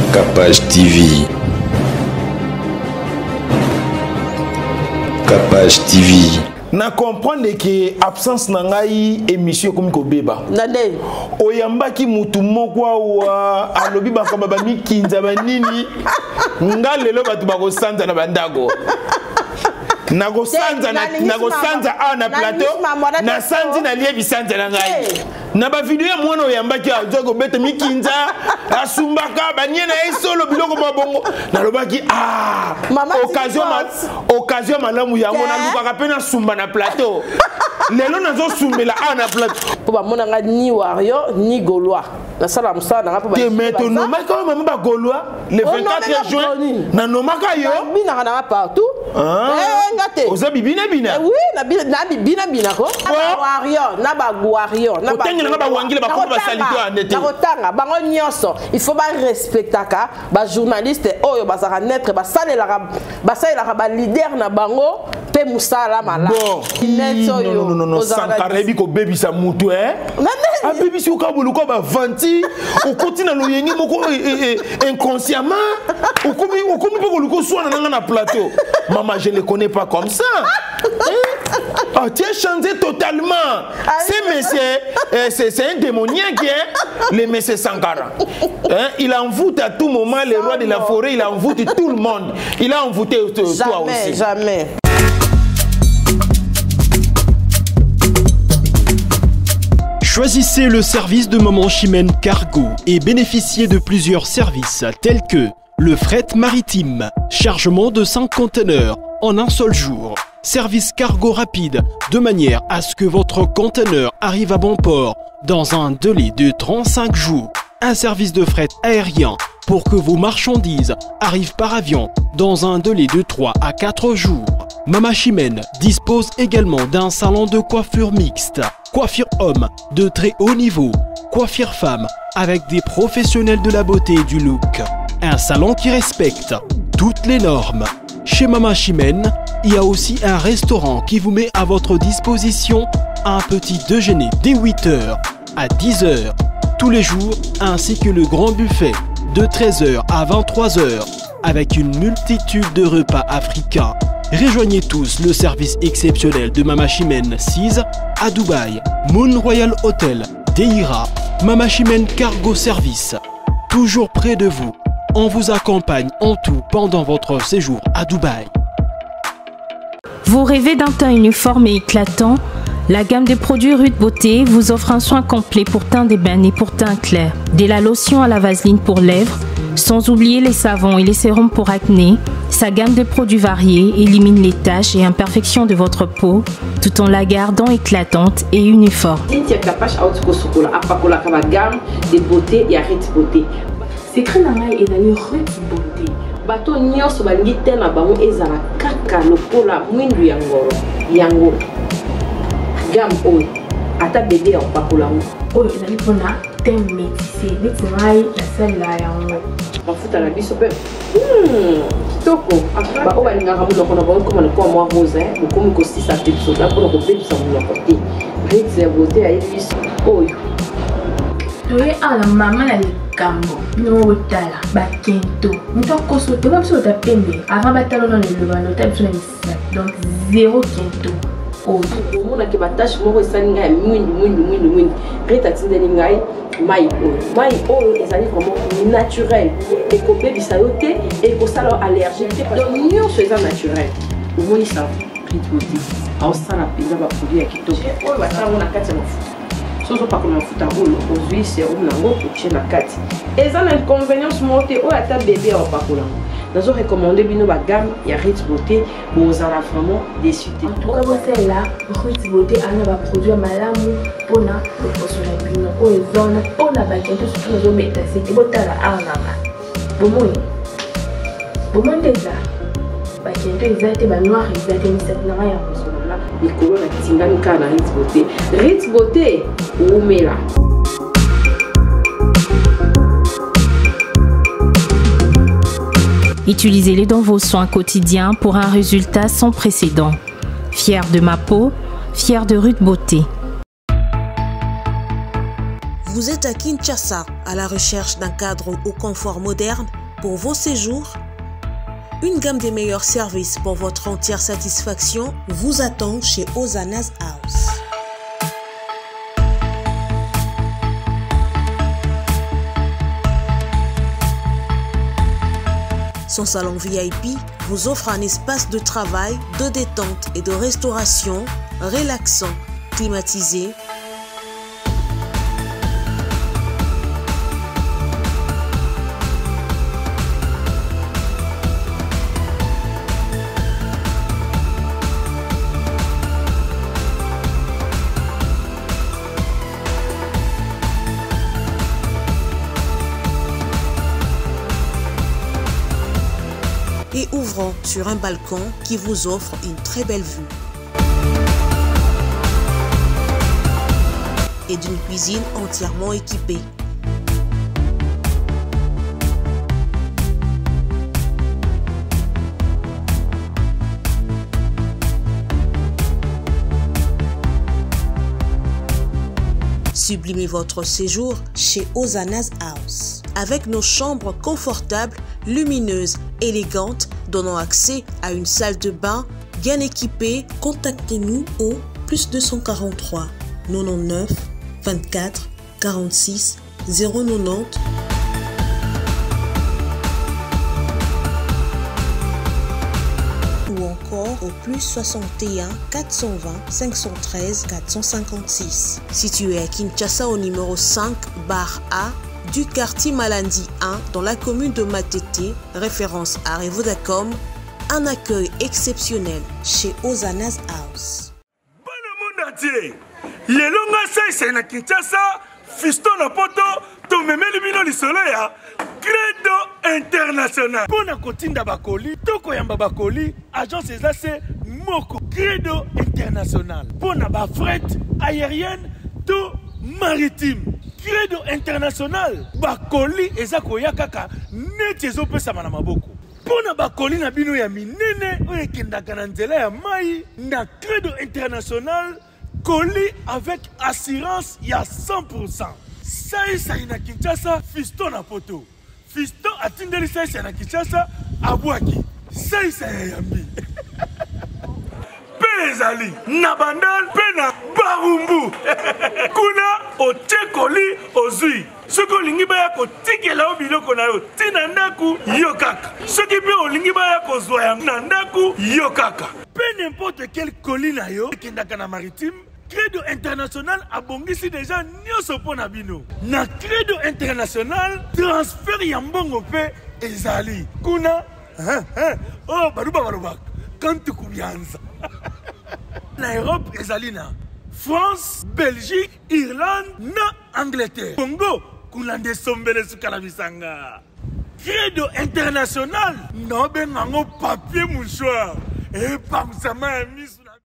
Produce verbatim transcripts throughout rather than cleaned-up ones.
Capage T V. Capage T V. Na comprendre que absence na ngai émission comme ko beba. Nade. Oyamba ki mutu moko wa alobi ba kaba ba mikinza ba nini. Ngalelo batu ba ko sanza na bandako. Na ko sanza na na ko sanza a na plateau. Na sanzi na lie bisanza na ngai. Na ba video ya mwana oyamba ki azo ko beta mikinza asumbaka ba nyena esolo biloko ba bongo. Na lobaki ah occasion ma occasion malamu yango na lukaka pena sumba na plateau. Lelo nazo sumbela a na plateau. Po ba mona nga ni Wario ni Gaulois. Na sala musa na pa ba. Te meto no ma ko mama ba Gaulois le vingt-quatre juin na no maka yo. Bina na partout. Eh ngate. Oza bibina bina. Oui, na na bibina bina ko. Wario na ba Wario na ba. Otengela ba wangile ba ko ba salito andete. Na kotanga bango nyonso. Il faut ba respectaka ba journaliste oyo ba saka netre ba salela ba salela ba leader na bango pe musala mala. Bon. Non non non non Sankara bi ko baby sa mutu eh. A baby si ka bulu ko ba vanti o continue lo yengi moko inconsciemment o komi o komi pe ko luko so na na plateau. Maman je ne connais pas comme ça. Ah, tu as changé totalement. C'est monsieur, c'est un démoniaque, hein? Le monsieur Sankara. Hein? Il envoûte à tout moment les rois de la forêt, il envoûte tout le monde. Il a envoûté toi aussi. Jamais, jamais. Choisissez le service de Maman Chimène Cargo et bénéficiez de plusieurs services tels que le fret maritime, chargement de cinq conteneurs en un seul jour, service cargo rapide de manière à ce que votre conteneur arrive à bon port dans un délai de trente-cinq jours, un service de fret aérien pour que vos marchandises arrivent par avion dans un délai de trois à quatre jours. Maman Chimène dispose également d'un salon de coiffure mixte, coiffure homme de très haut niveau, coiffure femme avec des professionnels de la beauté et du look. Un salon qui respecte toutes les normes. Chez Maman Chimène, il y a aussi un restaurant qui vous met à votre disposition un petit déjeuner dès huit heures à dix heures tous les jours, ainsi que le grand buffet de treize heures à vingt-trois heures avec une multitude de repas africains. Rejoignez tous le service exceptionnel de Maman Chimène six à Dubaï, Moon Royal Hotel, Deira, Maman Chimène Cargo Service, toujours près de vous. On vous accompagne en tout pendant votre séjour à Dubaï. Vous rêvez d'un teint uniforme et éclatant? La gamme des produits Rude Beauté vous offre un soin complet pour teint d'ébène et pour teint clair. De la lotion à la vaseline pour lèvres, sans oublier les savons et les sérums pour acné. Sa gamme de produits variés élimine les taches et imperfections de votre peau tout en la gardant éclatante et uniforme. Secret na ngai ezali Rude Beauté. Bato nyonso balingi te na bango ezala kaka lokola mwindu ya ngoro yango gamme oyo ata bébé opakola oyo ezali mpona te métissé neti ngai nasalela yango mafuta na biso mpe kitoko baoyo balingaka monoko na bango koma lokola mwa rose bokomi kosisa te biso ta mpona kobebisa monoko te Rude Beauté ayebi biso oyo toye ala mama na likambo bino botala bakento mutu akoso te biso otapembe avant batalo na lelobano ta biso na misisa donc zéro kento oyo omonaki batache moko esali ngai ya mwindu mwindu mwindu mwindu Rude atindeli ngai mai oyo mai oyo ezali vraiment naturel ekobebisa yo te ekosala allergie te donc nyonso eza naturel omonisa Rude Beauté aosala mpenza baproduit ya kitoko oyo basalango na kati ya mafuta soso pakola mafuta oyo ozwi serum nango otie na kati eza na inconvénience moko te oyo ata bébé aopakola ngo nazo recommande bino bagamme ya Rude Beauté bozala vraiment déçu te toka bosala Rude Beauté ana baproduit malamu mpona loposo na bino oyo ezana mpona bakento soki nazobeta sete botala arnama bomoi bomoi eza bakento eza te banoir eza te misati na ngai ya kosola likolo na tingani kaka na Rude Beauté. Rude Beauté oumela. Utilisez-les dans vos soins quotidiens pour un résultat sans précédent. Fier de ma peau, fier de Rude Beauté. Vous êtes à Kinshasa, à la recherche d'un cadre au confort moderne, pour vos séjours? Une gamme des meilleurs services pour votre entière satisfaction vous attend chez Hosanna's House. Son salon V I P vous offre un espace de travail, de détente et de restauration relaxant, climatisé. Et ouvrant sur un balcon qui vous offre une très belle vue. Et d'une cuisine entièrement équipée. Sublimez votre séjour chez Hosanna's House. Avec nos chambres confortables, lumineuses, élégantes, donnant accès à une salle de bain bien équipée, contactez-nous au plus deux cent quarante-trois quatre-vingt-dix-neuf vingt-quatre quarante-six zéro quatre-vingt-dix. Ou encore au plus soixante et un quatre cent vingt cinq cent treize quatre cent cinquante-six. Situé à Kinshasa au numéro cinq barre A du quartier Malandi un dans la commune de Matete, référence à Revodacom, un accueil exceptionnel chez Hosanna's House. Bon monde entier, lelo nga sai na Kinshasa, Fiston na poto, to memeli bino lisolo ya Credo International. Pona kotinda bakoli, toko yamba bakoli, agence ezase moko Credo International. Pona ba fret aérienne to maritime. Credo International, bakoli eza koya kaka neti ezopesa na maboko. Pona bakoli na bino ya minene oyo ekendaka na nzela ya mai na Credo International, colis avec assurance ya cent pour cent. Sai sai na Kinshasa, Fiston na poto. Fiston atindeli sai sai na Kinshasa, abwaki. Sai sai yambi. Ezali na bandal pe na barumbu kuna otekoli ozui soki olingi baya kotikela o biloko na yo tina ndaku yo kaka soki pe olingi baya kozwa yango na ndaku yo kaka pe n'importe quel colis na yo ekendaka na maritime. Credo International abongisi déjà nyonso mpo na bino. Na Credo International transfert ya mbongo pe ezali kuna oh baruba baruba kantu kubianza. Na Europe ezalina France, Belgique, Irlande, na Angleterre. Congo kulande sombele sukala bisanga. Credo International no bengango papier mouchoir et pamsama misu na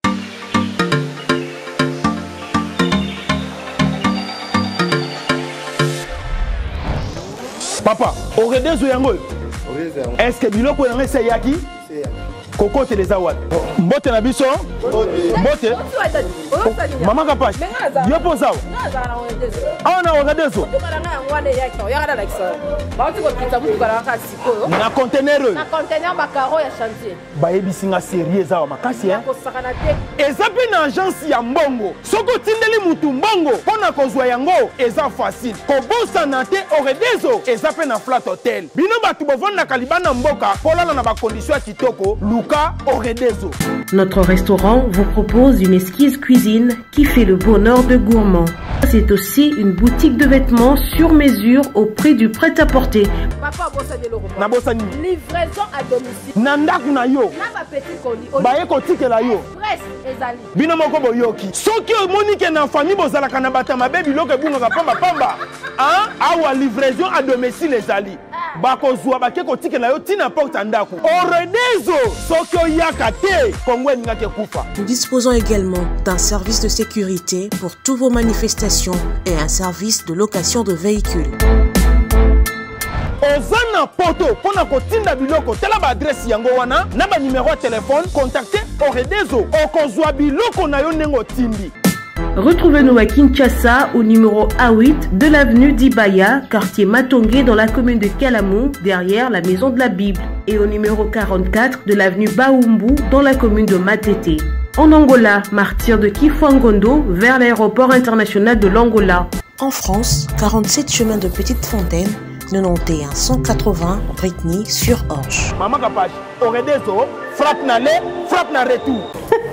Papa, oredezo yango. Est-ce que biloko yango c'est yaki? C'est yaki. Coco Télézawad. Mbote na biso. Mbote. Maman Kapache. Yo posa. Ah na oredezo. Na conteneur. Na conteneur bakaro ya chantier. Ba yebisinga sérieux za makasi hein. Eza pe na agence ya mbongo. Soko tindeli mutu mbongo pona kozwa yango eza facile. Kobosa na te oredezo eza pe na flat hotel. Bino batu bovanda kalibana mboka polala na ba condition kitoko. Notre restaurant vous propose une exquise cuisine qui fait le bonheur de gourmands. C'est aussi une boutique de vêtements sur mesure au prix du prêt-à-porter. Livraison à domicile. Nandaku na yo. Na petit colis. Baye kotike la yo. Presse ezali. Bino moko boyoki. Soki omonike na famille bozalaka na batama baby loke bunga pamba pamba. Hein? Awa livraison à domicile ezali. Bakozwa bake kotike la yo tina porte ndaku. Oredezo soki oyaka te kongwe ngake kufa. Nous disposons également d'un service de sécurité pour toutes vos manifestations et un service de location de véhicules. Ozana poto pona kotinda biloko tela ba adresse yango wana na ba numéro de téléphone contactez Oredezo okozwa biloko na yo nengo tindi. Retrouvez-nous à Kinshasa au numéro A huit de l'avenue d'Ibaya, quartier Matongé dans la commune de Kalamou, derrière la Maison de la Bible, et au numéro quarante-quatre de l'avenue Baoumbu dans la commune de Matete. En Angola, martyr de Kifwangondo vers l'aéroport international de l'Angola. En France, quarante-sept chemin de Petite Fontaine, quatre-vingt-onze cent quatre-vingts Britney sur Orge. Maman Kapache, Oredezo, frappe na le, frappe na retour.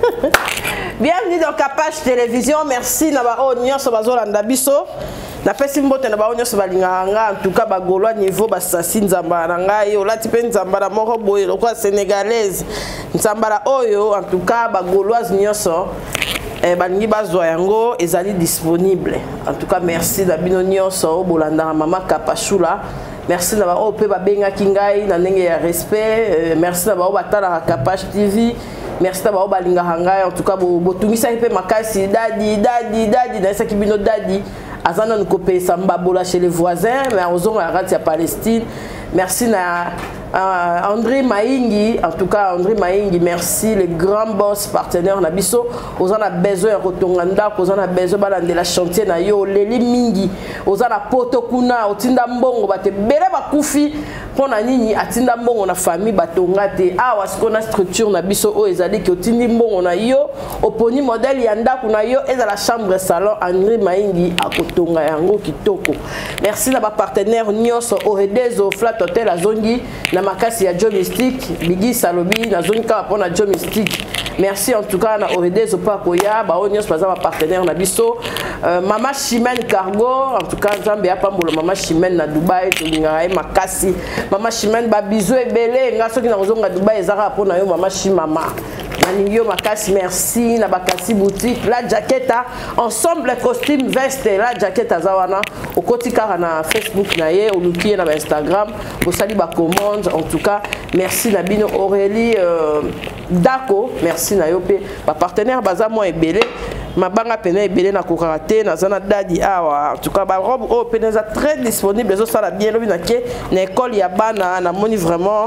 Bienvenue dans Kapache Télévision. Merci na ba o nyonso bazolanda biso. Na pesi mbote na ba o nyonso balinganga en tout cas ba Gaulois niveau ba sasi nzamba na ngai olati pe nzamba na moko boye lokwa sénégalaise. Nzamba la oyo en tout cas ba Gaulois nyonso eh balingi bazwa yango ezali disponible. En tout cas merci na bino nyonso bolanda mama Kapachula. Merci na ba o pe ba benga kingai na ndenge ya respect. Merci na ba o batala Kapache T V. Merci d'avoir balinga hanga en tout cas bo tumisa pe makasi dadi dadi dadi na ça qui bino dadi azana nous copier samba bola chez les voisins mais ozonga la radio Palestine. Merci na uh, André Maingi, en tout cas André Maingi, merci les grands boss partenaires na biso. Ozan a besoin de rotonganda, ozan a besoin de la chantier na yo leli mingi. Ozan a poto kuna otinda mbongo bate bele bakufi pona nini atinda mbongo na famille batongate. Ah wasko na structure na biso o ezali ki otindi mbongo na yo oponi modèle ya ndako na yo eza la chambre salon André Maingi akotonga yango kitoko. Merci na ba partenaire nyonso Oredezo Flat Hotel Azongi na makasi ya Joe Mystique Bigi Salobi na zone ka pona Joe Mystique. Merci en tout cas na Oredezo Pakoya ba onyos baza ba partenaire na biso euh, Mama Chimène Cargo en tout cas Nzambe ya pambolo Mama Chimène na Dubai to linga e makasi Mama Chimène ba bizo ebele nga soki na kozonga Dubai ezaka pona yo Mama Chimama Maningyo makasi merci na bakasi boutique la jaquette ensemble costume veste la jaquette azawana okoti kara na Facebook na ye oluki na Instagram bosali ba commande en tout cas merci na bino Aurélie euh, Dako merci na yo pe ba partenaire baza mo ebele mabanga pene ebele na kokate na zana dadi awa en tout cas ba robe o pene za très disponible zo sala bien lobi na ke na école ya bana na moni vraiment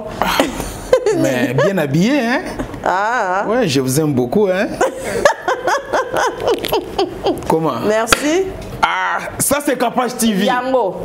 mais bien habillé hein. Ah. Ouais, je vous aime beaucoup hein. Comment? Merci. Ah, ça c'est Kapache T V. Yango.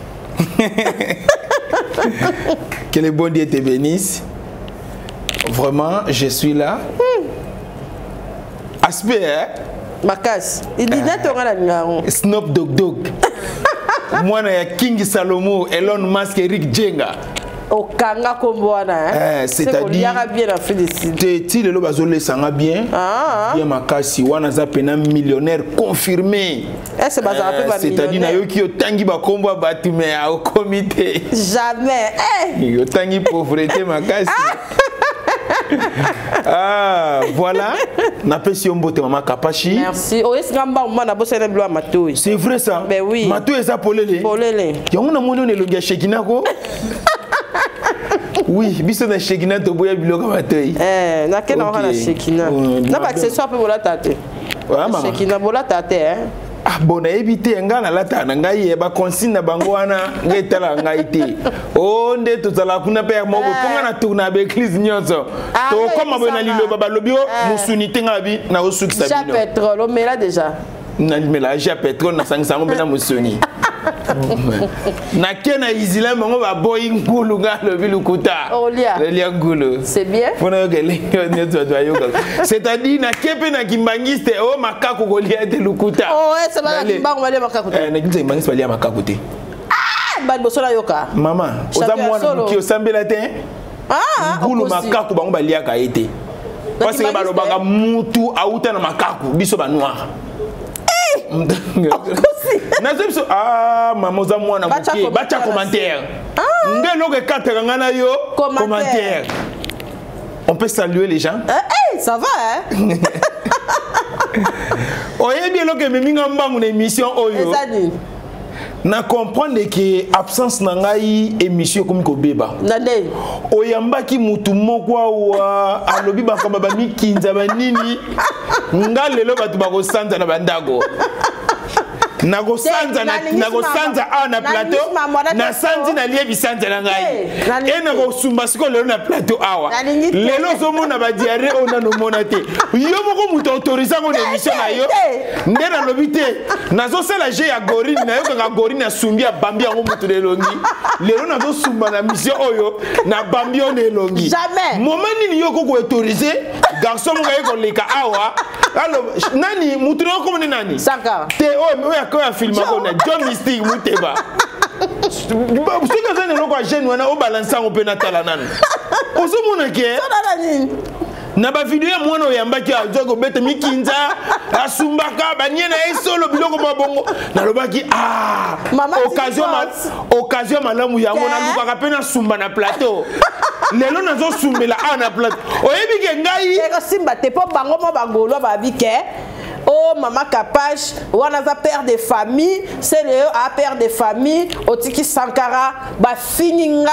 Que le bon Dieu te bénisse. Vraiment, je suis là. Hmm. Aspect hein. Makas. Il dit net on a la Snoop Dogg Dogg. Moi na ya King Salomo, Elon Musk, Eric Jenga. Okanga kombwana hein. Eh, c'est-à-dire bien la félicité. Ti le bazole sanga bien. Ah. Bien makasi wana za pena millionnaire confirmé. Eh c'est bazar peu ba millionnaire. C'est-à-dire na yo ki otangi ba kombo batu mais au comité. Jamais. Eh. Yo tangi pauvreté makasi. Ah, voilà. Na pesi ombote mama Kapachi. Merci. O est ngamba on na bossa na bloa matoi. C'est vrai ça. Ben oui. Matoi eza polele. Polele. Yango na mono ne longia shekina ko. Oui, biso na shekina to boya biloko matoi. Eh, na ke na na shekina. Na ba accessoire pe bola tate. Ouais mama. Shekina bola tate hein. Ah bon na ebité nga na lata na ngai e ba consigne na bango wana ngetala ngai te. O nde tozala kuna pe mo ponga na tourna be église nyonso. To koma bona lilo baba lobio musuni tenga bi na osuki sabino. Ja pétrole o mela déjà. Na mela ja pétrole na sangisa ngo bena musuni. Na kena izila mongo ba boy ngulu nga le bilukuta. Olia. Le lia ngulu. C'est bien. Pona yo gele ne to to yoga. C'est-à-dire na kepe na kimbangiste o makako golia te lukuta. Oh ouais, c'est pas kimbango mali makako te. Eh na kinze mangiste bali makako te. Ah, ba bosola yoka. Mama, oza mwana ki osambela te. Ah, ngulu makako bango balia ka ete. Parce que balobaka mutu auta na makako biso ba noir. Ah, maman, oza mwana moke, bacha commentaire. Ngelo ke kataka ngana yo commentaire. On peut saluer les gens. Eh, ça va hein. Oye bien lo ke meminga mbangu na émission oyo. Na comprendre que absence na ngai émission comme ko beba. Nande. Oyambaki mutu moko wa alobi bakamba ba mikinza ba nini. Nga lelo batu bako santa na bandako. Nago sanza na nago sanza a na plateau. Na sanzi na lie bisanza na ngai. E nago sumba siko lelo na plateau awa. Lelo zo mona ba diarrhée ona no mona te. Yo moko muto autoriser ngo émission na yo. Nde na lobité. Nazo sala je ya gorine na yo ka gorine na sumbi ya bambi ngo muto de longi. Lelo nazo sumba na mission oyo na bambi on elongi. Jamais. Moment nini yo ko autoriser garçon mo ga ko leka awa. Alors nani muto no ko ni nani? Sankara. Te o me ya ko ya film ko na John Mystique muteba. Si que ça ne l'a jeune wana o balancer on peut natala nan. Ozo mona ke. Na ba vidéo ya mwana oyambaki azogo bete mikinza asumbaka banyena esolo biloko babongo na lobaki ah occasion ma occasion malamu ya mona lukaka pena sumba na plateau. Lelo nazo sumbela a na plateau. Oyebi ke ngai eko simba te po bango mo bangolo babike. Oh maman Kapach, wana za père de famille, c'est le a père de famille, otiki Sankara, ba fininga.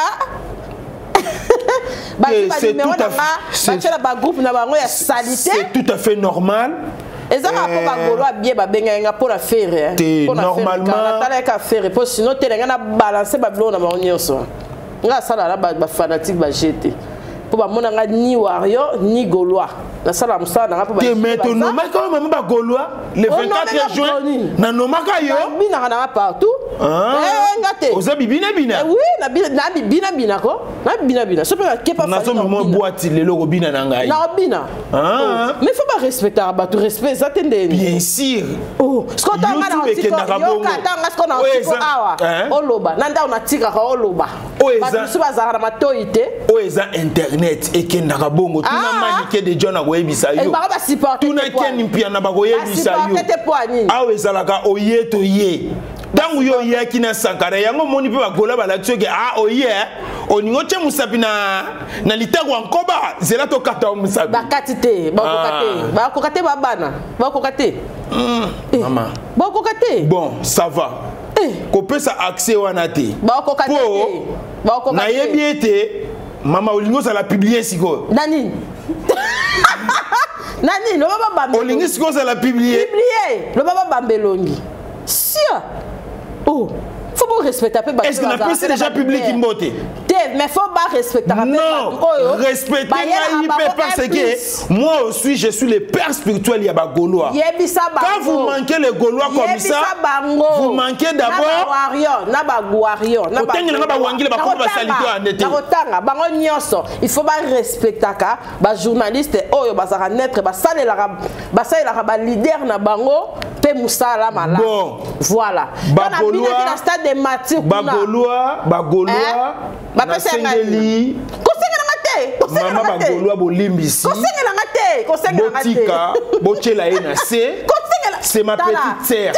Ba c'est tout à fait ba ba groupe na bango ya salité. C'est tout à fait normal. Et ça va pas golo bien ba benga pour la faire. Pour normalement tala ka faire pour sinon te nga na balancer ba blo na bango nyonso. Nga sala la ba fanatique ba jeter. Pour ba mona nga ni warrior ni gaulois. Na sala musala na pour ba. Te meto no ma ko mama ba gaulois le vingt-quatre juin na no maka yo. Bina na partout. Eh ngate. Oza bibina bina. Oui, na bina bina bina ko. Na bina bina. So pas ke pas. Na so mo boîte le logo bina na ngai. Na bina. Ah. Mais faut pas respecter ba tu respect ça tende. Bien sûr. Oh, ce qu'on t'a na otiko. Yo kata ce qu'on a otiko awa. Oloba. Nanda on tika ka oloba. Ba tu so bazara matoite. O eza internet ekendaka bongo tuna manike de John akoyebisa yo. Ba ba supporter. Tuna keni mpia na bakoyebisa yo. Awa ezalaka oye to ye. Tangu yo ye kina Sankara yango moni pe bagola balakso ke ah oye oningo che musapi na na litago ankoba zela to kata musapi. Bakati te, bakokate. Bakokate babana. Bakokate. Maman. Bakokate. Bon, ça va. Ko peut ça accès wana te. Bakokate. Bakokate. Na yebi ete mama olingo ça la publier siko. Nani? Nani, le baba bambe. Olingo siko ça la publier. Publier. Le baba bambelongi. Sia. Oh, faut pas respecter un peu. Est-ce que la presse est déjà publique in beauté? Mais faut pas respecter un peu. Non, respecter parce que moi aussi je suis le père spirituel il y a ba Gaulois. Quand vous manquez les Gaulois comme ça, vous manquez d'abord. Na ba warrior, na ba na ba wangile ba ko ba salito andete. Na kotanga bango nyonso, il faut pas respecter ka ba journaliste oyo ba sara naître ba salela ba salela ba leader na bango pe musala mala. Bon, voilà. Ba Gaulois na stade de Mathieu Ba Gaulois, ba Gaulois. Ba sengeli kosengela ngate kosengela ngate mama bagolwa bolimbisi kosengela ngate kosengela ngate botika bochela ena c'est kosengela c'est ma petite sœur.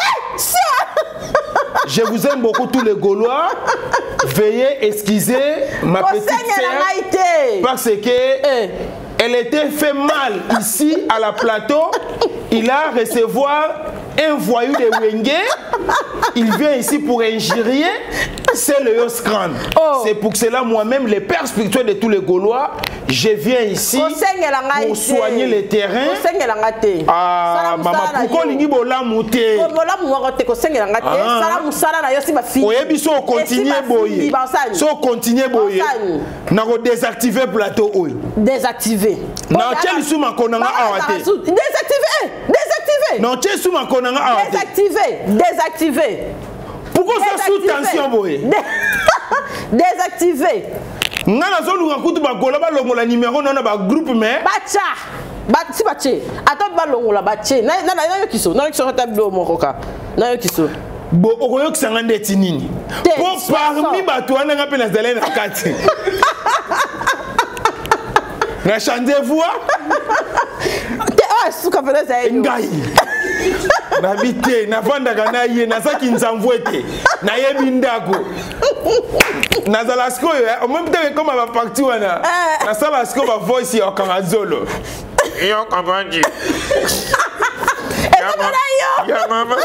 Je vous aime beaucoup tous les Gaulois. Veuillez excuser ma petite sœur parce que elle était fait mal ici à la plateau. Il a recevoir un voyou de Wenge. Il vient ici pour injurier. C'est le Yoskran. Oh. C'est pour cela moi-même, le père spirituel de tous les Gaulois, je viens ici pour soigner les terrains. Ah, maman, pourquoi l'ingi bola mouté? Oui, si on continue boyer, si on continue boyer, on va désactiver le plateau. Désactiver. Non, quel sous ma konanga awate? Désactiver. Désactiver. Non, quel sous ma konanga awate? Désactiver. Désactiver. Pourquoi ça sous tension boye? Désactiver. Ngana zolu ngakutu ba gola ba longola numéro non ba groupe mais bacha. Ba si bache. Attends ba longola bache. Na na na yo kiso. Na yo kiso ta bilo mokoka. Na yo kiso. Bo okoyo kisanga ndeti nini? Pour parmi bato wana ngape na zalena kati. Na changer voix. Ah, suka pele za yo. Ngai. Na bité na vanda kana ye na saki nzamvwete. Na yebi ndako. Na zalasko yo, o même temps comme ba parti wana. Na salasko ba voice ya Kanazolo. Yo kabandi. Ya mama.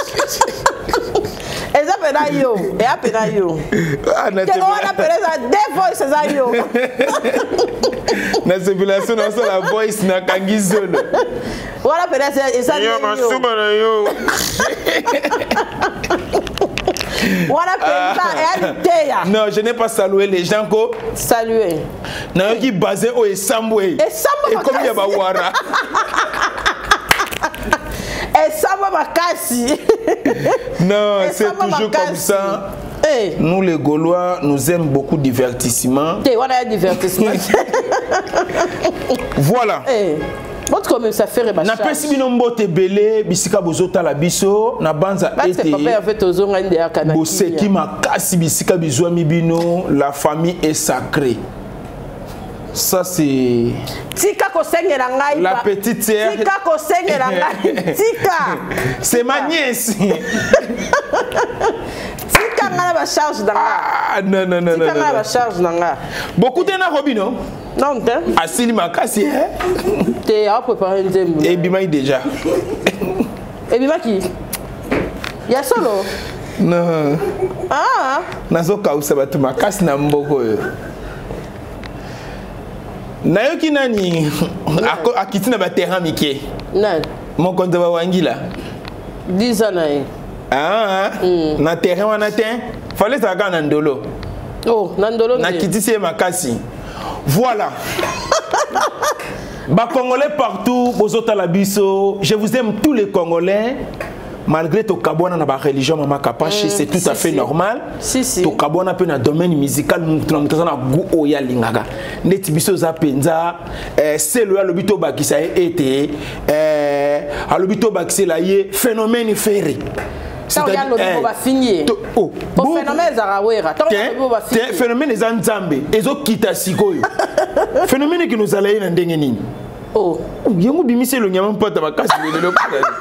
Eza pena yo, e a pena yo. Que wana pena de voice za yo. Na circulation na so la voice na Kangizolo. Wana pena eza yo. Ya masuma na yo. Voilà, ah. Non, je n'ai pas salué les gens. Ko. Salué. Non, qui basé au Essamboué. Et Sambo. Et comme il y a Bawara. Et Sambo Makassi. Non, c'est toujours comme ça. Hey. Nous les Gaulois, nous aimons beaucoup de divertissement. Hey, on a un divertissement. Voilà. Hey. Montre comme ça fait rebacher. Na pesi bino mbote belé bisika bozota la biso na banza été. Papa en fait aux ongles de Akana. Boseki makasi bisika bizwami bino, la famille est sacrée. Ça c'est Tika ko sengela ngai. La petite sœur. Tika ko sengela ngai. Tika. C'est ma nièce. Tika ngala ba charge danga. Ah non non non non. Tika ngala ba charge danga. Beaucoup de na robino. Non, t'es. Asili makasi hein. T'es à préparer une zème. Et bima déjà. Et bima qui? Ya solo. Non. Ah. Nazo kausa batu makasi na mboko yo. Nayoki nani akiti na ba terrain mike. Non. Mon compte ba wangila. dix ans nae. Ah. Mm. Na terrain wana te. Fallait ça ga na ndolo. Oh, na ndolo. Na kiti se makasi. Voilà. Bah Congolais partout, bozota la biso. Je vous aime tous les Congolais. Malgré ton kabouana na ba religion mama kapache, mm, c'est tout si, à fait si. normal. Si si. Ton kabouana pe na domaine musical mutuna mutana na gu oya lingaga. Neti biso za penza, euh c'est le alobito bakisa été euh alobito bakisa la ye phénomène ferré. C'est-à-dire que va finir. Oh, bon phénomène zarawera. C'est phénomène des Nzambe. Ezo kita sikoyo. Phénomène qui nous allait na ndenge nini. Oh, yango bimise lo nyama mpata bakasi lelo.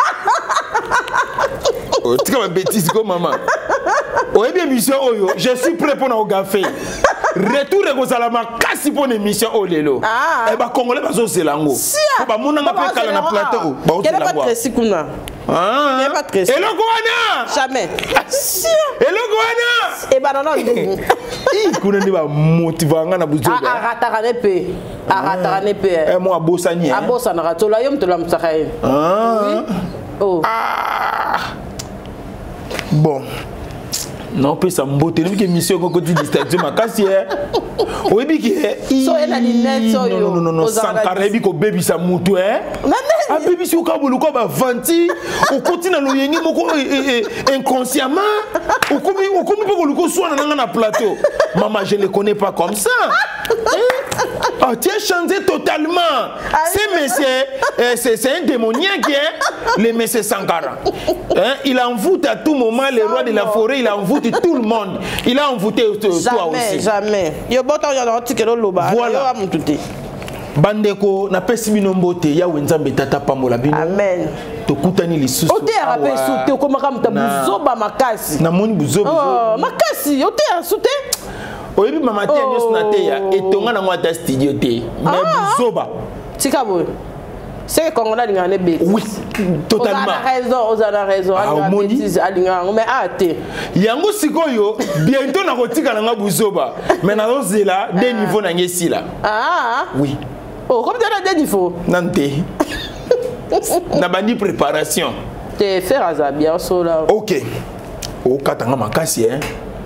Oh, tu comme bêtise comme maman. Oh, bien mission oyo, je suis prêt pour na ogafe. Retour de Gozala makasi pour l'émission olelo. Ah. Eh ba Congolais bazo selango. Ba mona nga pe kala na plateau. Ba o selango. Quel pas très sikuna. Ah. Quel pas très. Et le Goana. Jamais. Et le Goana. Et ba non non. I kuna ni ba motiva nga na buzoga. Ah rataka nepe. Ah rataka nepe. Eh moi abosani. Abosana ratola yom to la mtsakaye. Ah. Oh. Ah. Bon. Non, puis ça mbote ni que mission ko di distinction makasi eh. Oyebi ki so ela ni net so yo. Non non non non Sankara ebi ko baby sa mutu eh. A baby si o ka bolu ko ba vanti, o continue lo yengi moko inconsciemment. O komi o komi pe ko lu ko so na na plateau. Maman, je ne le connais pas comme ça. Ah, tu as changé totalement. C'est monsieur, c'est un démoniaque, hein? Le monsieur Sankara. Hein? Il envoûte à tout moment les rois de la forêt, il envoûte tout le monde. Il a envoûté toi aussi. Jamais, jamais. Voilà. Bandeko, na pesi bino mbote ya wenzambe tata pamola bino. Amen. Tokutani lisusu. Ote arape soute ko makamta buzoba makasi. Na moni buzoba. Oh, makasi, ote asute. Oyebi mama te nyos na te ya etonga na ngwata studio te. Mais buzoba. Tika boy. C'est qu'on a dit bêtises. Oui, totalement. On a raison, on a raison. On a bêtises, mais arrêtez. Yango sikoyo bientôt na kotika na buzoba. Mais na zela des niveaux na ngesi là. Ah. Oui. Oh, comme tu as des niveaux. Nante. Na bandi préparation. Te faire à bien cela. OK. O katanga makasi hein.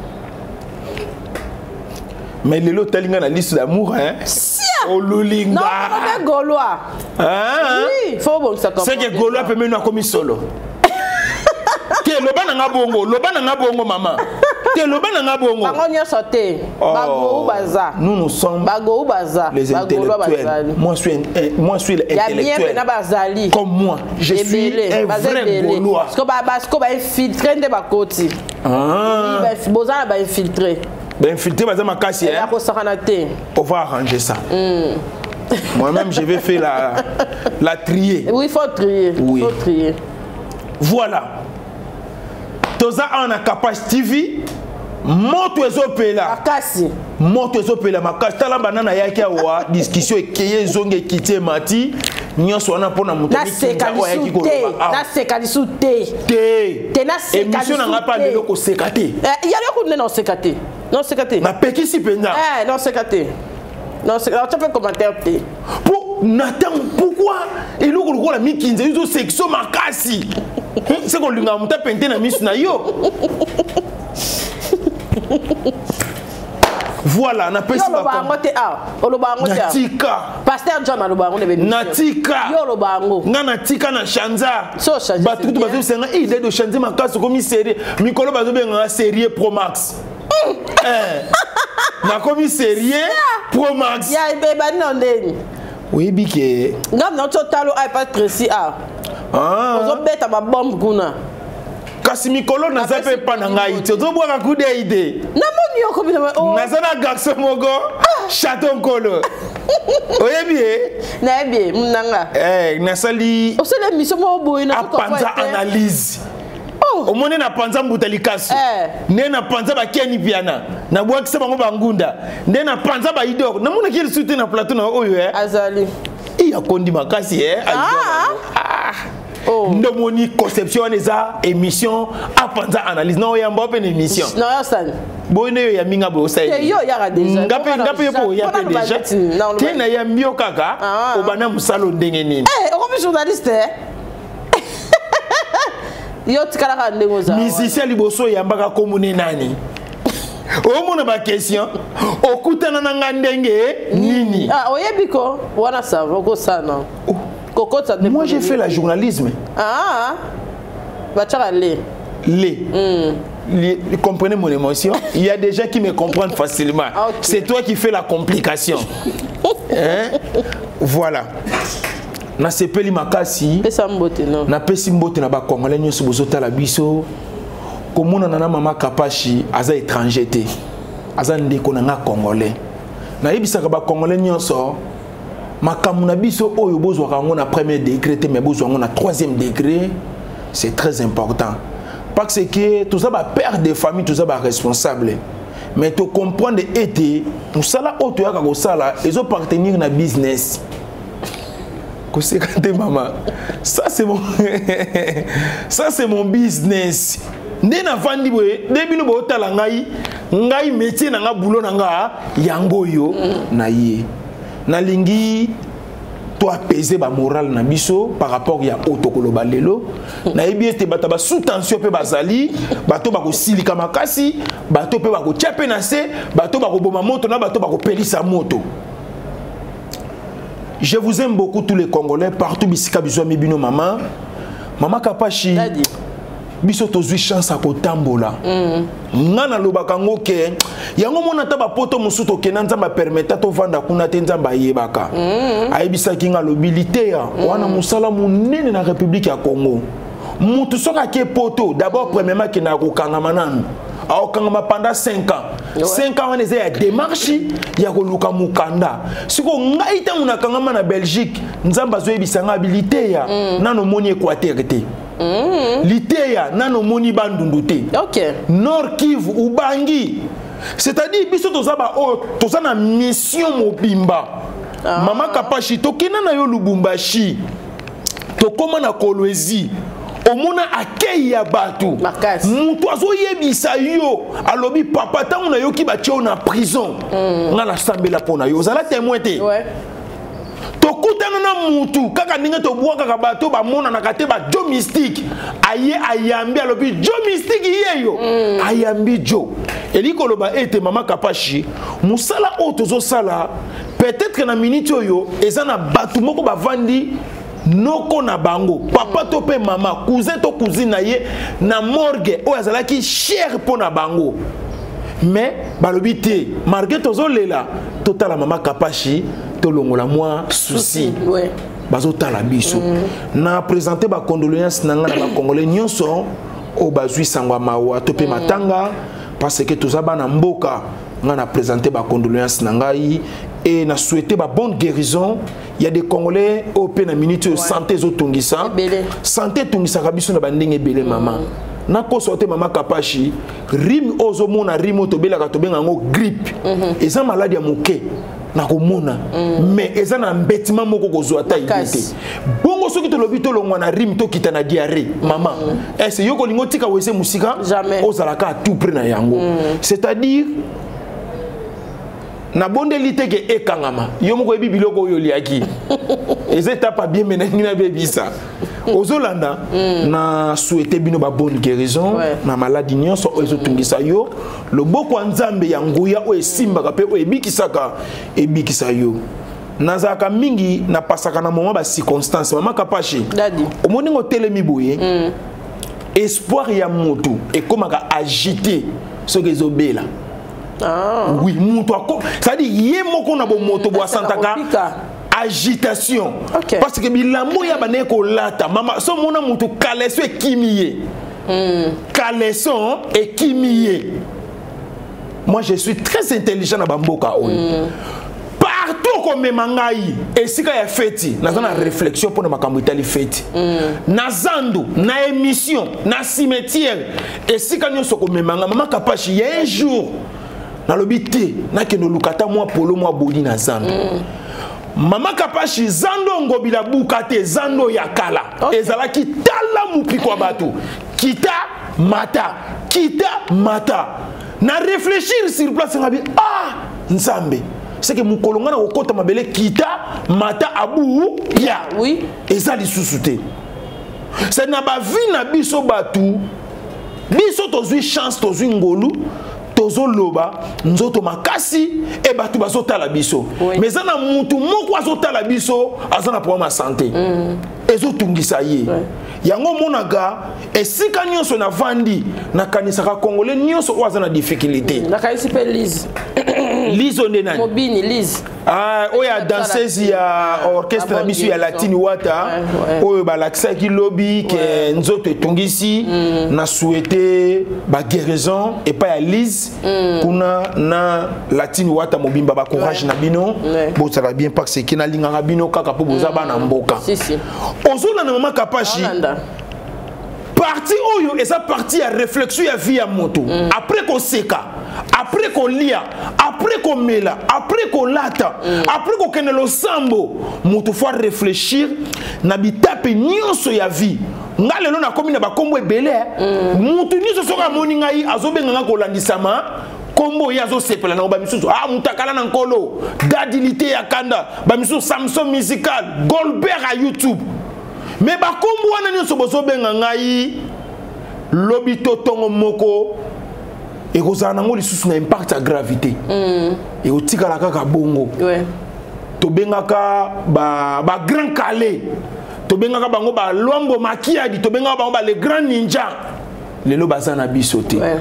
Mais le lot talinga na liste d'amour hein. Oh Lulinga. Non, on est Gaulois. Hein? Oui, faut bon ça comme. C'est que Gaulois peut mener comme solo. Que le ban nga bongo, le ban nga bongo maman. Que le ban nga bongo. Bangonyo sauté. Bago baza. Nous nous sommes Bago baza. Les intellectuels. Moi je suis moi je suis l'intellectuel. Comme moi, je suis un vrai Gaulois. Parce que parce que ba infiltrer de ba côté. Ah. Il va ba infiltrer. Ben filtrer bazama makasi hein. On va arranger ça. Mm. Moi-même je vais faire la la trier. Oui, il faut trier. Oui. Faut trier. Voilà. Toza on a capacité T V. Moto ezopela. Makasi. Moto ezopela makasi tala banana yaki wa discussion ekeye zonge kité mati. Nyonso wana pona mutami kinza wa yaki ko. Na sekalisu te. Te. Te na sekalisu. Émission na ngapa lelo ko sekate. Eh, ya leko ne na sekate. Non sekate. Na peki si penza. Eh, non sekate. Non sekate. Tu fais commentaire te. Pour Nathan, pourquoi? Et là, on a mis quinze ans, sexo makasi. C'est qu'on lui a monté peinté na mis na yo. Voilà, on a pas ça. Natika. Pasteur John a le baron de bénédiction. Natika. Yo le baron. Na natika na chanza. So chanza. Ba tout bazo senga idée de chanza makasi comme série. Mikolo bazo benga série Pro Max. Eh. Na comme série Pro Max. Ya beba ndeni. Oui, biké. Ngam na totalo iPad précis a. Ah. Ozo beta ba bombe kuna. Kasi mikolo na zape pa na ngai te ozo bwa ka kude ide na moni yoko bina o na sana garçon mogo chaton kolo oyebi na bien mnanga eh na sali o sele mission mo boy na ko panza analyse oh o mone na panza mbutali kaso eh ne na panza ba keni piana na bwa kisa bango bangunda ne na panza ba idoko na mona kile soute na plateau na oyo eh azali iya kondi makasi eh ah oh. Ndemoni conception eza émission apanza analyse non ya mbo pen émission non ya san boné ya minga bo sai yo ya déjà ngape ngape po ya pe déjà tena ya mbio kaka obana musalo ndenge nini eh okomi journaliste yo tikala ka ndengo za musicien liboso ya mbaka komune nani omona ba question okutana na ngandenge nini ah oyebiko wana ça voko sana moi j'ai fait la journalisme. Ah, bah tu as les. Les. Mm. Comprenez mon émotion. Il y a des gens qui me comprennent facilement. Okay. C'est toi qui fais la complication. Hein? Voilà. Na sepeli makasi. Pesa mbote non. Na pesi mbote na ba Congolais nyoso bozota la biso. Komona nana mama kapashi aza étranger te. Aza ndeko na nga Congolais. Na yebisaka ba Congolais nyoso. Makamuna biso oyo bozwaka ngo na premier degré te mais bozwa ngo na troisième degré, c'est très important parce que tout ça ba père de famille, tout ça ba responsable, mais tu comprendre été musala auto yaka ko sala ezo partenir na business ko sekante mama ça c'est mon ça c'est mon business ndena vandi boye debino bo tala ngai ngai métier na nga boulot na nga yango yo na ye na lingi to apaiser ba moral na biso par rapport ya otokoloba lelo na yebi ete bato ba sous tension pe bazali bato ba ko silika makasi bato pe ba ko tchape na se bato ba ko boma moto na bato ba ko pelisa moto. Je vous aime beaucoup tous les Congolais partout bisika biso mibino mama mama kapashi biso tozwi chance à kotambola ngana lobaka ngoke yango mona ta ba poto musuto kenanza ba permettre to vanda kuna tenza ba yebaka ayebisa kinga lobilité ya wana musala munene na République ya Congo mutu soka ke poto d'abord premièrement ki na kokanga mananu a okanga pendant cinq ans cinq ans on est à démarche ya koluka mukanda siko ngai ta muna kanga na Belgique nzamba zo yebisa nga habilité ya nano moni Équateur te. Mm. Liteya nano moni bandundu te. OK. Nord Kivu ubangi. C'est-à-dire biso tozaba o tozana mission mobimba. Ah. Mama kapashi tokina na yo Lubumbashi. Tokoma na Kolwezi. Omona akei ya batu. Mutu azo yebisa yo alobi papa tangu na yo ki batio na prison. Mm. Nga la sambela pona yo zala témoin te. Ouais. Tokutana na mutu kaka ninga to bwa kaka bato ba mona na kate ba jo mystique aye ayambi alobi jo mystique yeyo mm. ayambi jo eliko loba ete mama kapashi musala otozo sala peut-être na minute oyo eza na batu moko bavandi noko na bango papa to pe mama cousin to cousine na ye na morgue o azalaki cher po na bango mais balobi te malgré tozo lela totala mama kapashi tolongola moi souci ouais bazotala biso mm. na présenter ba condoléances nanga na ba congolais nyonso o bazui sangwa mawa to pe matanga parce que tous abana mboka nga na présenter ba condoléances nangai et na souhaiter ba bonne guérison. Il y a des Congolais au pe na minute ouais. santé zo tungisa santé tungisa kabiso na bandenge belé maman mm. na ko sorte mama kapashi rim ozo mona rimo to bela ka to benga ngo grippe mm -hmm. eza maladie ya moke na komona mm. mais eza na mbetima moko kozwa ta idée bongo soki to lobi to longwa na rim to kita na diarrhée maman mm. est ce yoko lingo tika wese musika ozalaka tout près na yango mm. c'est-à-dire na bondeli te ke ekangama yo moko ebi biloko oyo liaki ezeta pas bien menengi na bebisa ozolanda na souhaiter bino ba bonne guérison na maladie nyonso oyo ezotungisa yo loboko ya nzambe ya nguya oyo esimbaka pe oyo ebikisaka ebikisa yo nazaka mingi na pasaka na moment ba circonstance mama kapashi omoni ngo telemi boye espoir ya moto ekomaka agité soki ezobela. Ah. Oui, c'est-à-dire yé moko na bo moto bo santaka agitation. Okay. Parce que bilamo ya bane ko lata mama so mona moto kaleso ekimiye. Mm. Kaleson ekimiye. Moi je suis très intelligent na bamboka oyo. Mm. Partout comme mangai et si ka ya feti na zana réflexion pour na makambo itali feti. Mm. Na zando na émission na cimetière et si ka nyoso ko memanga mama kapashi y a un jour na lobité na ke no lukata moi polo moi bodi na zando. Mm. Mama kapashi zando ngobila bukate zando ya kala. Okay. Ezalaki tala mupiko bato. Kita mata, kita mata. Na réfléchir sur place ngabi ah nzambe. C'est que mukolonga na okota mabele kita mata abu ya. Oui. Ezali susute. C'est na ba vie na biso batu. Biso tozui chance tozui ngolu. Tozo loba nzoto makasi e batu bazota la biso. Oui. Mais ça na mutu moko azota la biso azana problème de santé. Mm. Ezo tungisa ye. Ouais. Yango monaga esika nyonso na vandi na kanisa ka congolais nyonso wazana difficulté. Na kanisa pe Lise. Lise onde nani? Mobini Lise. Ah, oya danseuse ya orchestre na biso ya Latini Wata. Oyo ba laksa ki lobby ke nzoto etungisi na souhaiter ba guérison et pas ya Lise. Kuna na Latini Wata mobimba ba courage na bino. Bo ça va bien parce que na linga bino kaka po boza ba na mboka. Si si. Ozola na mama kapashi. Parti oyo et ça partie à réflexion ya vie à moto. Mm. Après qu'on seka, après qu'on lia, après qu'on mela, après qu'on lata, mm. après qu'on kene lo sambo, moto faut réfléchir na bitape nyonso ya vie. Nga lelo na komi na ba kombo ebele, moto nyonso soka moni ngai azobenga nga ko landisama. Kombo yazo sepela na ba misusu ah mutakala na nkolo dadilité ya kanda ba misusu Samson musical Goldberg à YouTube. Mais ba kombo wana nyonso bozo benga ngai lobi totongo moko e kozana ngo lisusu na impact ya gravité. Mm. E otikala kaka bongo. Ouais. To bengaka ba ba grand calais. To bengaka bango ba lombo makiadi to bengaka bango ba le grand ninja. Lelo bazana bisote. Ouais.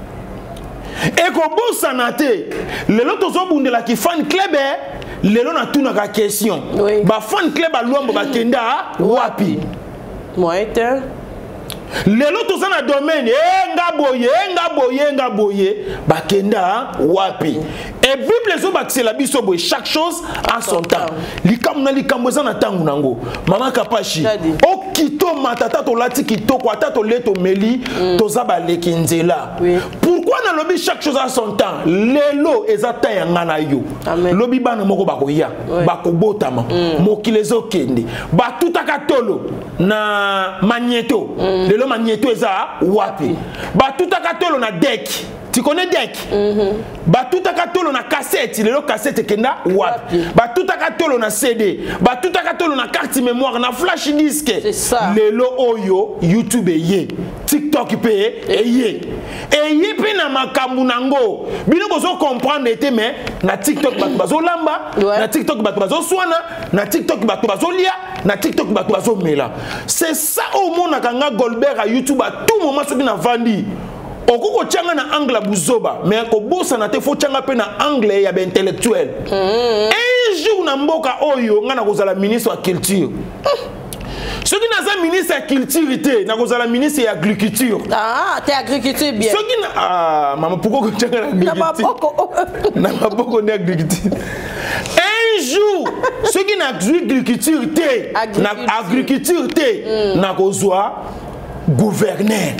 Et ko bosana te lelo tozo bundela ki fan club lelo na tuna ka question. Oui. Ba fan club ba lombo ba kenda wapi? Moi était lelo toza na domaine e nga boye nga boye nga boye ba kenda wapi? Et Bible zo bakisela biso boye chaque chose en son temps. Likambo na likambo za na tangu nango. Mama kapashi o kito matata to lati kito kwa tato leto meli toza ba lekinzela. Pourquoi na lobi chaque chose en son temps? Lelo ezata ya ngana yo. Lobi bana moko bakoya bakobotama mokilezo kende ba tutaka tolo na magneto. Lelo magneto eza wapi? Ba tutaka tolo na deck. Tu connais deck? Mm-hmm. Ba tutaka tolo na cassette, lelo cassette kenda wapi? Ba tutaka tolo na C D, ba tutaka tolo na carte mémoire na flash disk. C'est ça. Lelo oyo YouTube ye, TikTok pe ye. Et ye pe na makambu nango. Bino bozo comprendre ete mais na TikTok bato bazo lamba, ouais. Na TikTok bato bazo swana, na TikTok bato bazo lia, na TikTok bato bazo mela. C'est ça au monde na kanga Goldberg à YouTube à tout moment soki na vandi. Okoko tchanga na angle buzoba mais ko bossa na te fo tchanga pe na angle ya ba intellectuel. Mm -hmm. Un jour na mboka oyo nga na kozala ministre de culture. Ce qui na za ministre de culture te na kozala ministre de agriculture. Ah, t'es agriculture bien. Ce qui na ah maman pourquoi ko tchanga na agriculture? Na maboko na agriculture. Un jour ce qui na agriculture te na agriculture te mm. na kozwa gouverneur.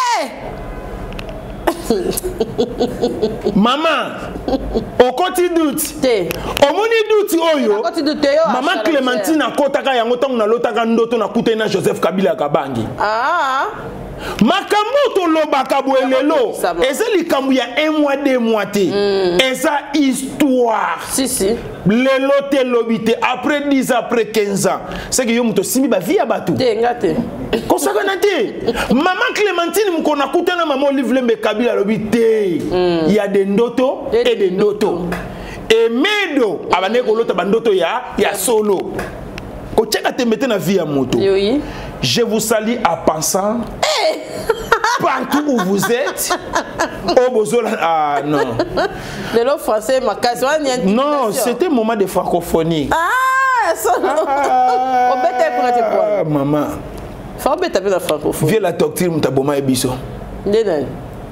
Maman, au côté doute, au moni doute oyo, maman Clémentine a kotaka yango tong na lotaka ndoto na kutena Joseph Kabila Kabangi. Ah. makambo tolobaka boelelo eza likambo ya un mois deux mois te eza histoire si si lelo te lobi te après dix après quinze ans c'est que yo moto simbi ba vie ya bato te ngate kosaka te maman Clémentine mukona kutana maman Olive Lembe Kabila lobi te il y a des ndoto et des ndoto et medo abane ko lota bandoto ya ya solo ko cheka te mette na vie ya moto. Oui. Je vous salue à pensant hey. Partout où vous êtes au Bozola. Ah non. De l'eau français, ma casse. Non, c'était un moment de francophonie. Ah, ça. Ah, on bête pour être quoi? Maman. Faut bête pour la francophonie. Viens la doctrine, m'taboma et biso. Dénan.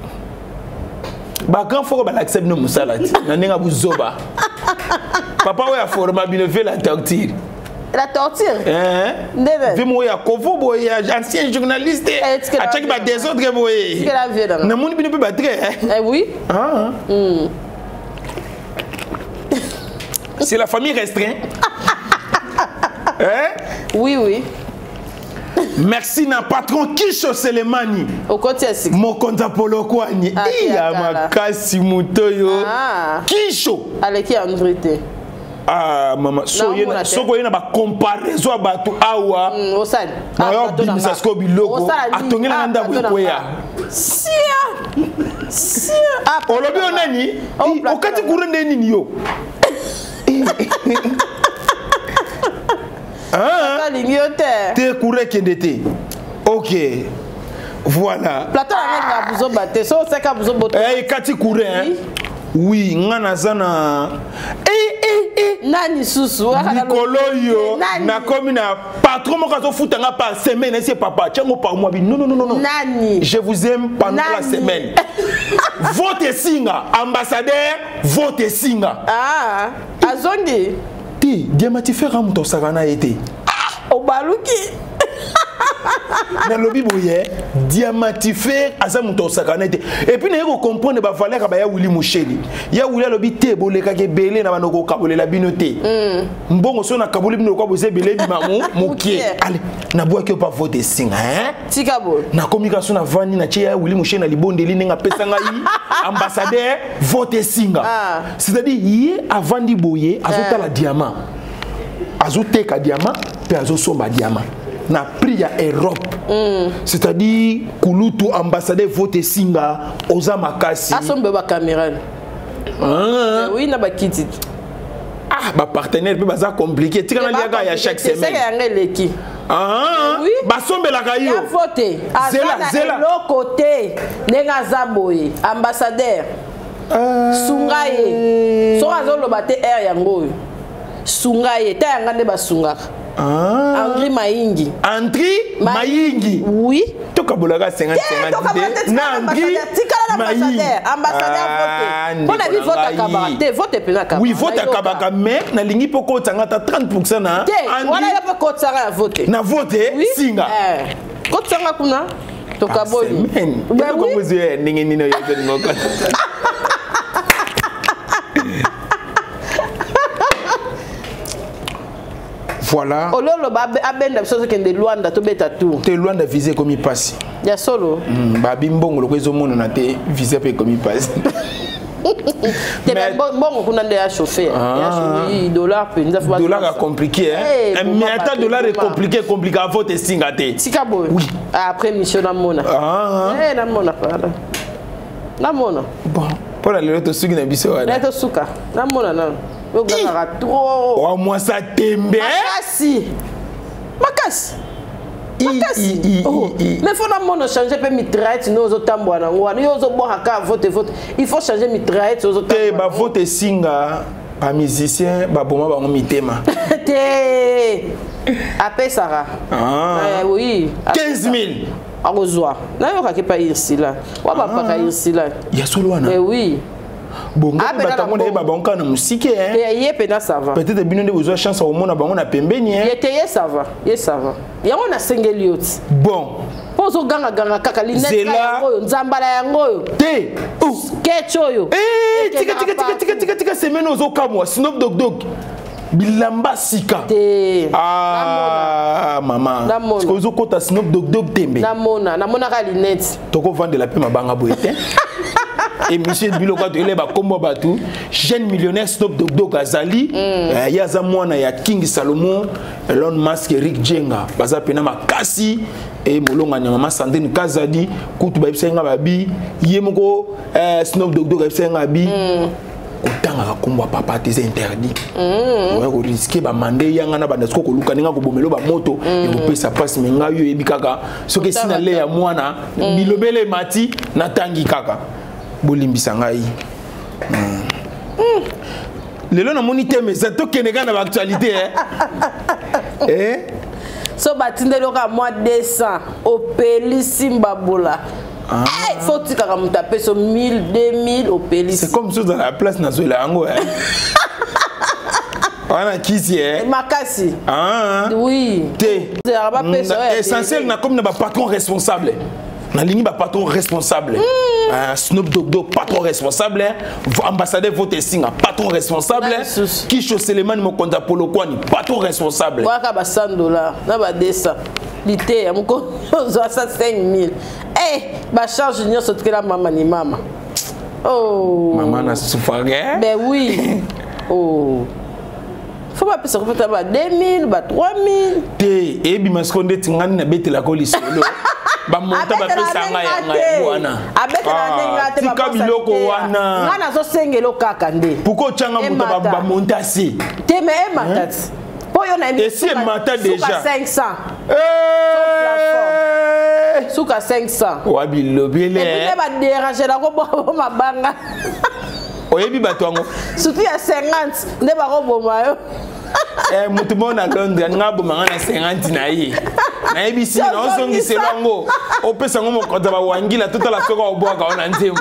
Bah quand faut que l'accepte nous musalati. Nanenga buzoba. Papa ouais a formé bien viens la doctrine. La torture. Hein? Vimo ya Kovo boy ancien journaliste. A check ba des autres boy. Qu'est la vie là? Na moni bino pe battre. Eh oui. Ah. Mm. C'est la famille restreinte. Hein? Oui oui. Merci na patron Kisho Selemani. Au côté ici. Mon compte Apollo Kwani. Iya makasi mutoyo. Ah. Kisho. Allez qui a une vérité. Ah maman, so yena so ko yena ba comparaison abatu awa. Mm, osali. Na yo bimisa sko biloko. Atongela nanda bweya. Sia. Sia. Ah, olobi onani? Okati kurende nini yo? Ah. Te kure kendete. OK. Voilà. Plateau avec la bouzo batte. So c'est ka bouzo boto. Eh kati kure hein. Oui, ngana zana. Eh eh eh. Nani susu. Nikolo yo. Na komi na patron mo kazo futanga par semaine c'est papa. Tiens par moi. Non non non non. Nani. Je vous aime pendant Nani. La semaine. Vote singa ambassadeur, vote singa. Ah, azongi. Ti, diamatifera muto sagana été. Obaluki. Na lobi boye diamatifère aza muto sakana été. Et puis na yeko comprendre ba valeur ba ya Willy Musheli. Ya Willy lobi te boleka ke belé na banoko kabolela binoté. Mbongo so na kaboli bino ko boze belé bimamu mukie. Allez, na boa ke pas voter singa hein. Tikabo. Na communication na vani na chia Willy Musheli na libondeli ninga pesa ngai ambassadeur voter singa. Ah. C'est-à-dire hier avant di boye azota la diamant. Azoteka diamant pe azosomba diamant. Na prix ya Europe. Mm. C'est-à-dire kulutu ambassadeur vote singa oza makasi. Asombe ba caméra. Ah. Oui, na ba kiti. Ah, ba partenaire pe baza compliqué. Tika na liaga ya chaque semaine. C'est que ngeleki. Ah. Oui. Ba sombe la kayo. Ya vote. Zela zela. L'autre côté, nenga zaboye ambassadeur. Ah. Sungaye. So azolo bate air yango. Sungaye ta yanga ne ba sungaka. Ah. Andri Maingi. Andri Maingi. Oui. Toka bolaga cinquante cinquante. Na Andri Maingi. Ambassadeur vote. On a vu vote kabaka. Vote pena kabaka. Oui, vote kabaka mais na lingi poko tangata trente pour cent na. Andri. Wala ya pas vote sanga vote. Na vote singa. Eh. Vote sanga kuna. Toka boli. Ben oui. Ko boze ningi nino yo ben ngoko. Voilà. Ololo ba abenda biso ke de Luanda to beta tout. Te Luanda visé comme il passe. Ya solo. Mm, ba bimbongo lo kwezo mono na te visé pe comme il passe. Te bon kuna nde ya chauffer. Ya chauffer dollar pe nza fa. Dollar est compliqué hein. Mais attends dollar est compliqué compliqué à vote singa te. Tika boy. Oui. Après mission na mona. Ah. Eh na mona pala. Na mona. Bon. Pour aller l'autre suki na biso wana. Na to suka. Na mona na. Yo ganga trop. Oh moi ça tembe. Makasi. Makasi. Makasi. Oh. Mais faut na mono changer pe mitraillette nos otambwa na ngwana. Yo zo boha ka vote vote. Il faut changer mitraillette aux otambwa. Te ba vote singa ba musicien ba boma ba mitema. Te. Appelle Sarah. Ah. Oui. quinze mille. Arozwa. Na yo ka ke pa ici là. Wa ba pa ka ici là. Ya solo wana. Eh oui. Bon, batango na baba onka na musike hein. Yé pena ça va. Peut-être bino de besoin chance au mona bango na pembeni hein. Yé yé ça va. Yé ça va. Ya on a sengeli oti. Bon. Pozo ganga ganga kaka linete ngoyo nzambala yango. Te. Kecho yo. Eh, tika tika tika tika tika tika semaine ozo kamwa Snoop Dogg Dogg. bilamba sika te ah maman namona ozo kota Snoop Dogg Dogg tembe namona namona ka linette toko vendre la pe mabanga boete et monsieur Biloko to eleba kombo batu jeune millionnaire Snoop Dogg Dogg azali mm. yaza mwana ya King Salomon Elon Musk Rick Jenga baza pena makasi et molonga na mama Sandrine Kazadi kutu ba bisenga babi yemoko eh, Snoop Dogg Dogg bisenga bi mm. Otanga kombo papa te interdit mm. ouais ko risquer ba mandé yanga na banda ko luka ninga ko bomelo ba moto mm. et ko pesa passe menga yo ebi kaka soki sina le ya mwana mm. bilobele mati na tangi kaka bolimbisa ngai mm. mm. lelo na monite mais ça to kenega na actualité hein eh so batindelo ka mois deux cents opeli simbabola ah. Hey, faut que tu me tapes sur mille, deux mille au pays. C'est comme si dans la place nationale. On a qui c'est? Makasi. Ah. Oui. T'es. Essentiel, na comme na patron responsable. Na ligne ba patron responsable. Mm. Snoop Dogg Dogg patron responsable. Ambassadeur vote singa patron responsable. Qui chose les man mo konta polo kwani patron responsable. Waka ba cent dollars. Na ba deux cents. L'ité amko cinq mille. Eh, ba charge union sauter la maman ni maman. Oh. Maman na souffert. Ben oui. Oh. Faut pas penser que tu as deux mille, trois mille. Té, et bi maskonde tingani na bete la koli solo. Ba monta ba pesa nga ya nga wana. Abete na nenga te ba. Tika biloko wana. Ngana zo sengelo kaka nde. Pourquoi changa monta ba ba monta si? Te me e matati. Po yo na et si mata déjà cinq cents. Eh! Souka cinq cents. Wa bilobele. Et puis ba déranger la ko bo mabanga. Oyebi batongo. Surtout à cinquante, ne ba ko boma yo. Eh mutu bona Londres nga boma na cinquante na yi. Na yebi si na ozongi selongo. Opesa ngo mokonza ba wangila tota la soka obwaka ona nzembo.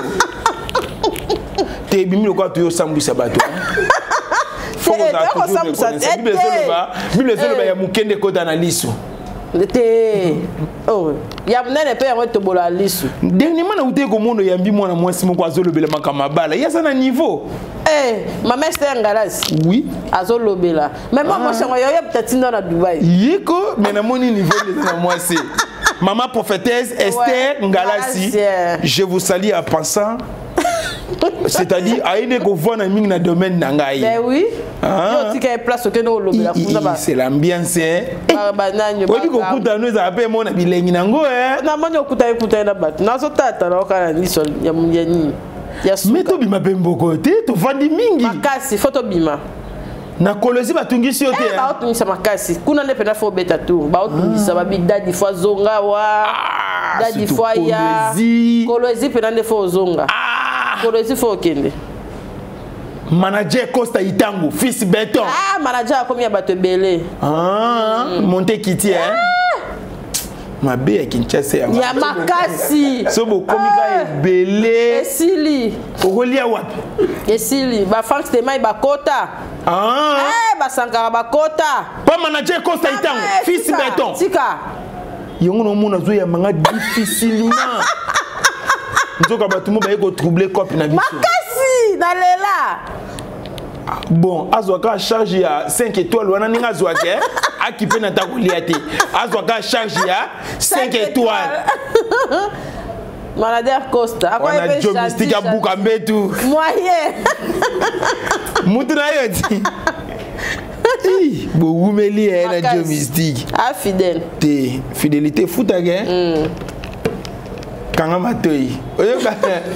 Te bimi lokwa to yo sambwisa bato. Faut que ça toujours reconnaisse. Bible soloba, Bible soloba ya mukende kota na liso. Te oh ya munene pe ya to bola liso. Dernièrement na ute ko mono yambi mwana mwasi moko azolobela makama bala. Ya sana niveau. Eh, ma mère c'était Ngalas. Oui. Azolobela. Mais moi moi chango yo peut-être dans Dubaï. Yiko mais na moni niveau de na mwasi. Maman prophétesse Esther Ngalasi. Je vous salue en passant. C'est-à-dire aide ko voir na mingi na domaine na ngai. Ben oui. Yo tika place que no lobela kuna ba. C'est l'ambiance hein. Ba nanyo ba. Obi ko kuta no za pe mona bilengi nango hein. Na manyo kuta kuta na bat. Na so tata na okana ni so ya munyani. Ya so. Mais to bima pembo côté to vandi mingi. Makasi photo bima. Na kolozi batungisi yote hein. Ba otungisa makasi. Kuna ne pena fo beta tu. Ba otungisa ba bidadi fo zonga wa. Dadi fo ya. Kolozi pena ne fo zonga. Kolozi fo kende. Manager Costa Itango, fils béton. Ah, manager comme ya bato belé. Ah, mm. Monte Kiti hein. Ma bé Kinshasa ya. Ya makasi. So bo komika belé. Esili. Okolia wapi? Esili, ba Frank Stemai ba kota. Ah. Eh, ba Sankara ba kota. Pas manager Costa Itango, fils béton. Tika. Yongo no mona zo ya manga difficilement. Nzoka batumo ba yeko troubler cop na biso. Makasi na lela. Bon, azwaka charge ya cinq étoiles wana ninga azwaka akipe na takoliate. Azwaka charge ya cinq étoiles. Manager Costa. Akwa ebe job mystique ya buka mbetu. Moyen. Mutu na yoti. Hi, bo wumeli ya na job mystique. Ah fidèle. Te fidélité futa ge. Mm. Kanga matoi. Oyoka.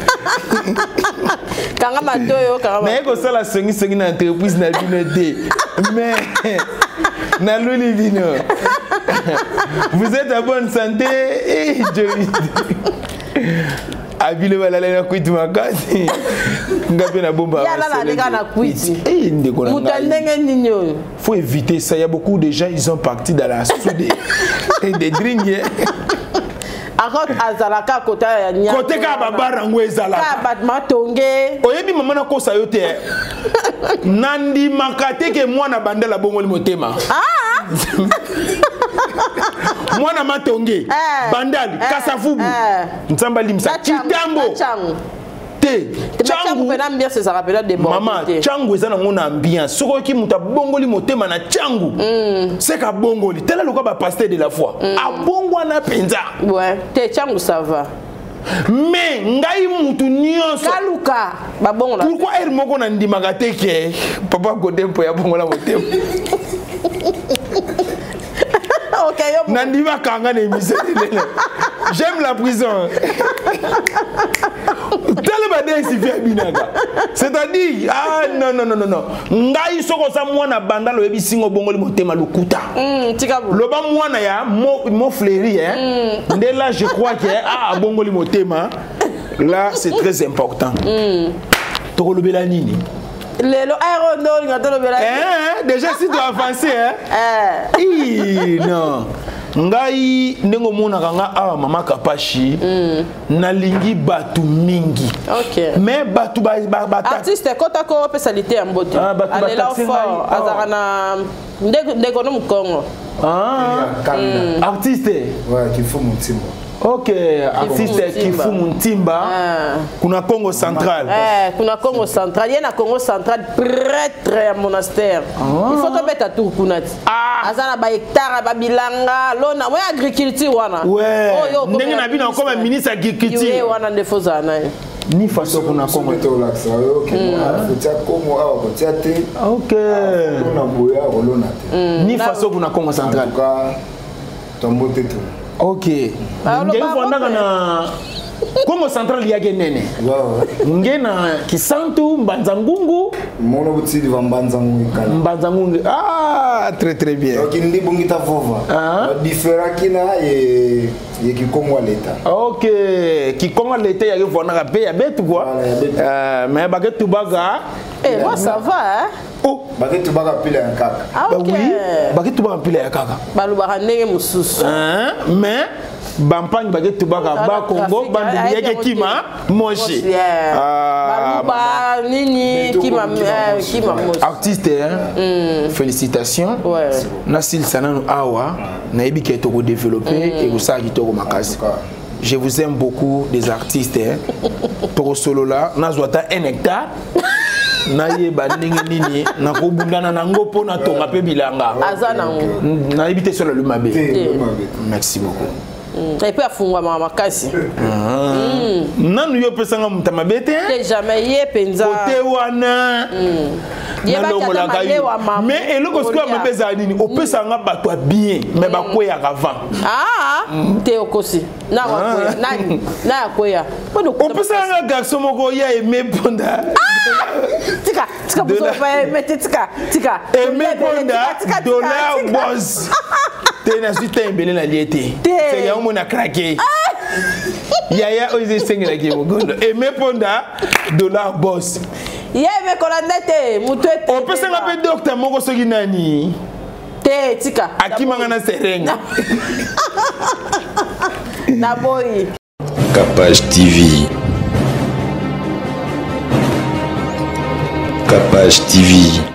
Kanga matoi, kanga. Mais ko sala songi songi na entreprise na bino te. Mais na loli vino. Vous êtes en bonne santé et joli. Abile wala na kuitu makasi. Ngape na bomba. Ya la na na kuitu. Eh ndeko na. Mutandenge ninyo. Faut éviter ça, il y a beaucoup de gens ils sont partis dans la soude et des drinks. Encore azalaka kota ya nya. Côté ka babara ngwe ezalaka. Ka batma tonge. Oyebi mama na kosa yo te. Nandi makate ke mwana bandela bongoli motema. Ah. Mwana matonge. Eh. Bandali, eh. Kasafubu. Eh. Ntsamba limsa. Kitambo. te changu pena ambiance ça rappelle des bons mama changu ezana ngona ambiance soko ki muta bongoli motema na changu c'est ka bongoli tela loka ba pasteur de la foi a bongwa na penza ouais te changu ça va mais ngai mutu nyonso kaluka ba bongo la pourquoi elle moko na ndimaka te ke papa godempo ya bongola motema OK yo nandima kanga na émission j'aime la prison tellement d'insifia binaka c'est-à-dire ah non non non non non ngai soko sa mwana banda lo ebisingo bongoli motema lukuta mm tikabu lo ba mwana ya mo mo fleuri hein mm. Dès là je crois que ah bongoli motema là c'est très important mm. Tokolobela nini lelo aéronautique ngatolo bela hein déjà si tu avancer hein eh non ngai ndenge mona kanga awa mama kapashi mm. nalingi batu mingi OK mais batu ba ba artiste kota ko personnalité ya mbote ah batu ba taxi fort azaka na ndeko ndeko no mukongo ah mm. Artiste ouais qui faut mon timba OK artiste Kifu Muntimba kuna Congo central eh kuna Congo central yena Congo central prêtre ya monastère il faut to beta tout kunati azana ba hectare ba bilanga lona moi agriculture wana ouais ndenge na bino comme ministre agriculture wana ndefozana ni façon kuna Congo to l'axe OK futia Congo awa kotia te OK na boya rolona te ni façon kuna Congo central ka tombote tout OK ngeni fondaka na Congo central yake nene ngena Kisantu Mbanzangungu mono butidi va Mbanzangungu kala Mbanzangungu ah très très bien OK ndi bongita vova différent kina et et qui Congo l'état OK qui Congo l'état yake fondaka pe ya betu quoi euh mais bagetu baga eh moi ça va hein oh bagetu baga pile ya kaka ah OK bagetu baga pile ya kaka balubaka ndenge mususu hein mais bampagne bagetu baga ba Congo bandu yake kima moshi ah ba nini kima kima moshi artiste hein félicitations ouais nasil sananu awa na ebike to ko développer et ça qui to ko makasi je vous aime beaucoup des artistes hein to solo là nazwata un hectare na yeba ndenge nini na ko bundana na ngopo na tonga pe bilanga azana na ebite sur le mabe merci beaucoup et puis afungwa mama makasi nanu yo pesanga mutama bete te jamais ye penza côté wana mais eloko siko mapeza nini opesanga bato bien mais bakoya avant ah te okosi na wakoya nani na yakoya opesanga garçon moko ya aimé ponda tika tika buso pa mete tika tika aimé ponda dollar boss te na suite embele na liete c'est ya mo na craquer yaya oise sengela ke mogondo aimé ponda dollar boss yeme kolandete mutete opesanga pe docteur moko soki nani te tika akimanga na serenga na boy Capage T V Capage T V